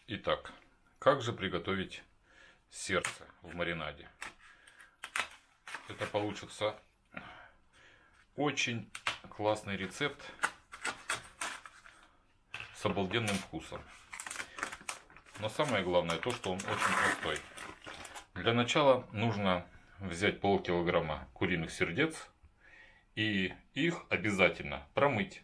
Итак, как же приготовить сердце в маринаде? Это получится очень классный рецепт с обалденным вкусом. Но самое главное то, что он очень простой. Для начала нужно взять полкилограмма куриных сердец и их обязательно промыть.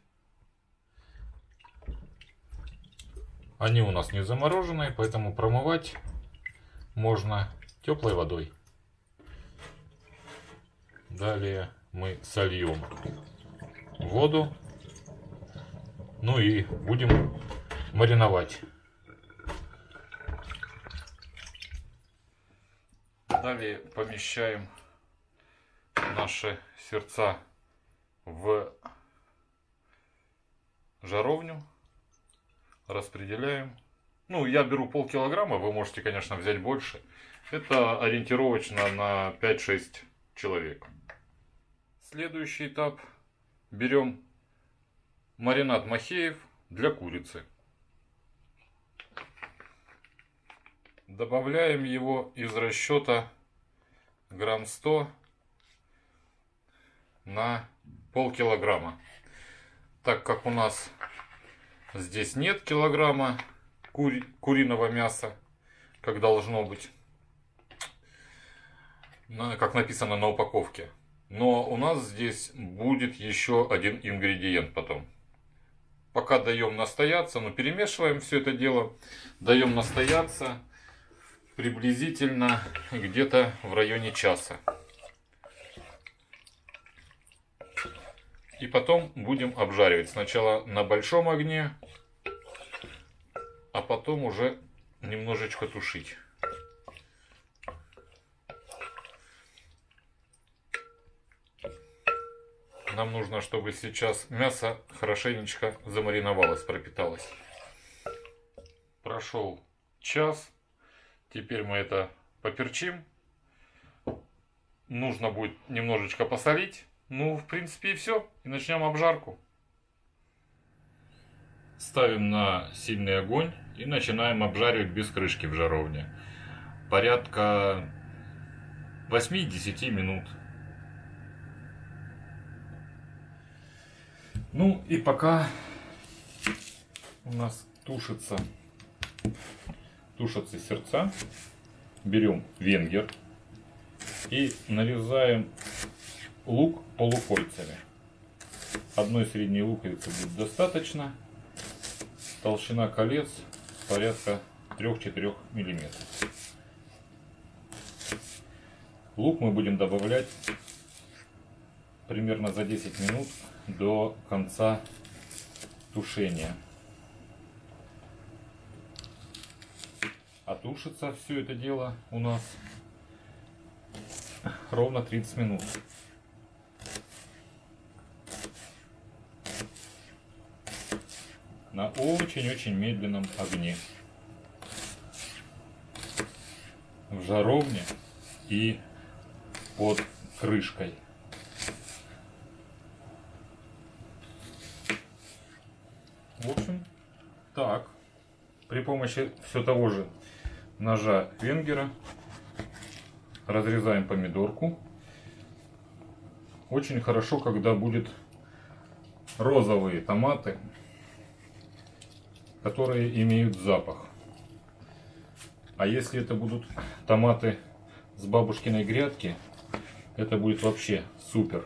Они у нас не замороженные, поэтому промывать можно теплой водой. Далее мы сольем воду, ну и будем мариновать. Далее помещаем наши сердца в жаровню. Распределяем. Ну, я беру полкилограмма, вы можете, конечно, взять больше. Это ориентировочно на 5-6 человек. Следующий этап. Берем маринад Махеев для курицы. Добавляем его из расчета грамм 100 на полкилограмма. Так как у нас здесь нет килограмма куриного мяса, как должно быть, как написано на упаковке. Но у нас здесь будет еще один ингредиент потом. Пока даем настояться, но перемешиваем все это дело, даем настояться приблизительно где-то в районе часа. И потом будем обжаривать. Сначала на большом огне, а потом уже немножечко тушить. Нам нужно, чтобы сейчас мясо хорошенечко замариновалось, пропиталось. Прошел час. Теперь мы это поперчим. Нужно будет немножечко посолить. Ну, в принципе, и все. И начнем обжарку. Ставим на сильный огонь и начинаем обжаривать без крышки в жаровне. Порядка 8-10 минут. Ну, и пока у нас тушатся сердца, берем венгер и нарезаем лук полукольцами. Одной средней луковицы будет достаточно. Толщина колец порядка 3-4 мм. Лук мы будем добавлять примерно за 10 минут до конца тушения. А тушится все это дело у нас ровно 30 минут. На очень-очень медленном огне. В жаровне и под крышкой. В общем, так. При помощи все того же ножа венгера разрезаем помидорку. Очень хорошо, когда будет розовые томаты, которые имеют запах. А если это будут томаты с бабушкиной грядки, это будет вообще супер.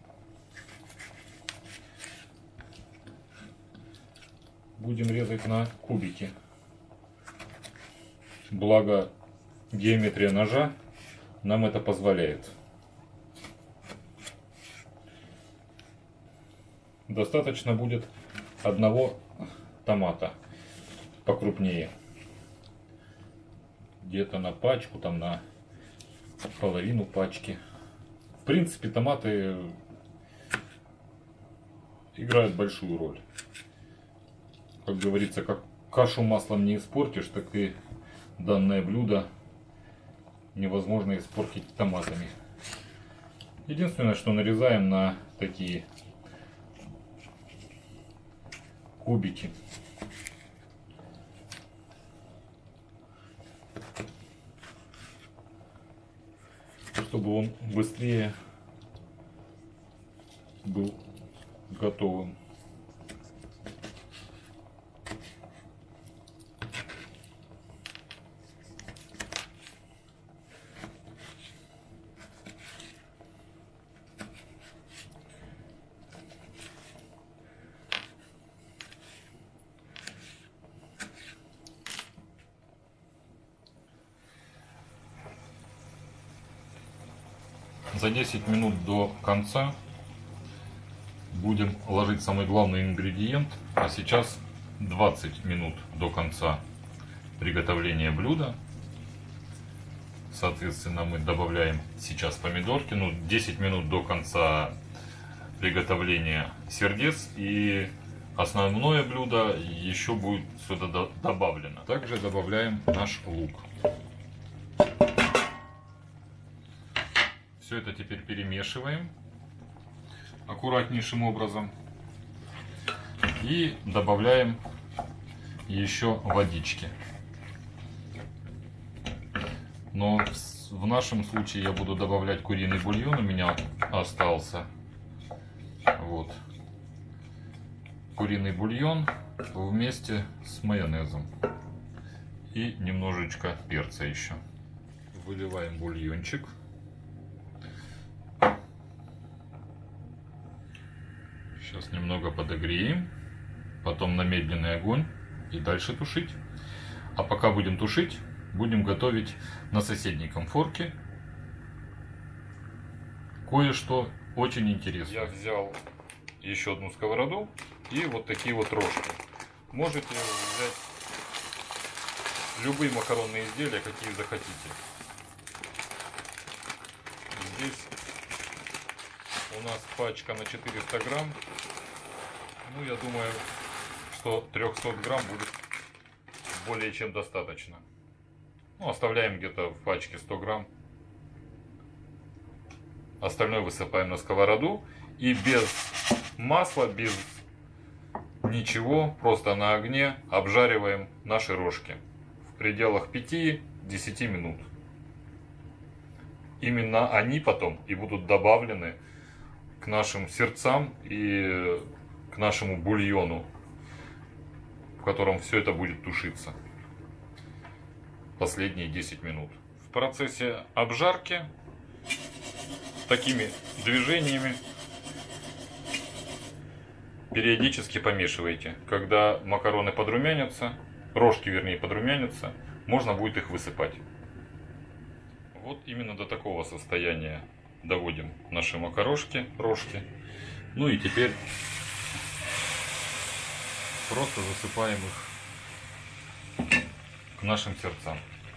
Будем резать на кубики. Благо геометрия ножа нам это позволяет. Достаточно будет одного томата покрупнее. Где-то на пачку, там на половину пачки. В принципе, томаты играют большую роль. Как говорится, как кашу маслом не испортишь, так и данное блюдо невозможно испортить томатами. Единственное, что нарезаем на такие кубики. чтобы он быстрее был готовым. За 10 минут до конца будем ложить самый главный ингредиент, а сейчас 20 минут до конца приготовления блюда. Соответственно, мы добавляем сейчас помидорки, 10 минут до конца приготовления сердец, и основное блюдо еще будет сюда добавлено. Также добавляем наш лук. Все это теперь перемешиваем аккуратнейшим образом и добавляем еще водички. Но в нашем случае я буду добавлять куриный бульон, у меня остался. Вот. Куриный бульон вместе с майонезом и немножечко перца еще. Выливаем бульончик. Сейчас немного подогреем, потом на медленный огонь и дальше тушить. А пока будем тушить, будем готовить на соседней конфорке кое-что очень интересное. Я взял еще одну сковороду и вот такие вот рожки. Можете взять любые макаронные изделия, какие захотите. Здесь у нас пачка на 400 грамм. Ну, я думаю, что 300 грамм будет более чем достаточно. Ну, оставляем где-то в пачке 100 грамм. Остальное высыпаем на сковороду. И без масла, без ничего, просто на огне обжариваем наши рожки. В пределах 5-10 минут. Именно они потом и будут добавлены к нашим сердцам и к нашему бульону, в котором все это будет тушиться последние 10 минут. В процессе обжарки такими движениями периодически помешивайте. Когда макароны подрумянятся, рожки вернее подрумянятся, можно будет их высыпать. Вот именно до такого состояния доводим наши макарошки, рожки. Ну и теперь просто засыпаем их к нашим сердцам.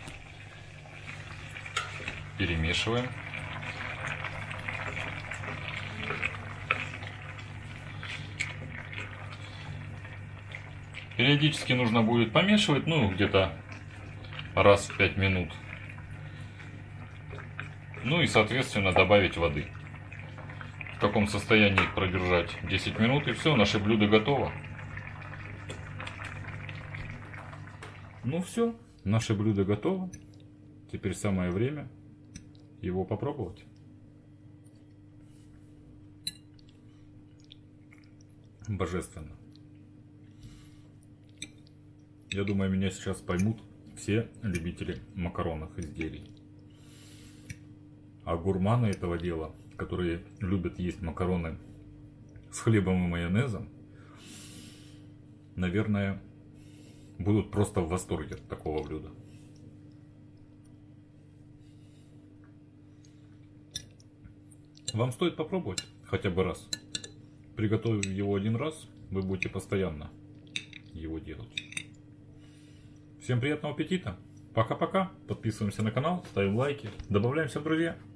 Перемешиваем. Периодически нужно будет помешивать, где-то раз в 5 минут. Ну и соответственно добавить воды. В таком состоянии их продержать 10 минут, и все, наше блюдо готово. Ну все, наше блюдо готово. Теперь самое время его попробовать. Божественно. Я думаю, меня сейчас поймут все любители макаронных изделий. А гурманы этого дела, которые любят есть макароны с хлебом и майонезом, наверное, будут просто в восторге от такого блюда. Вам стоит попробовать хотя бы раз. Приготовив его один раз, вы будете постоянно его делать. Всем приятного аппетита. Пока-пока. Подписываемся на канал, ставим лайки, добавляемся в друзья.